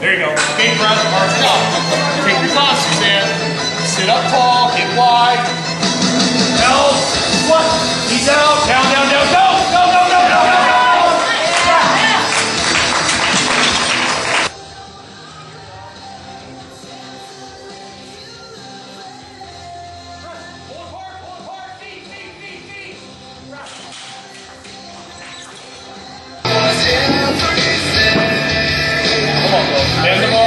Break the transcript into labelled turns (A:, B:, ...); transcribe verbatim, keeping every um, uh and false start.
A: There you go. Big breath, arms out. Take your time, Suzanne. Sit up tall, get wide. L, what? He's out. Down, down, down. Go! Go, go, go, go, go, go! Pull apart, pull apart. Feet, feet, feet, feet. Come on, bro. Bend them all.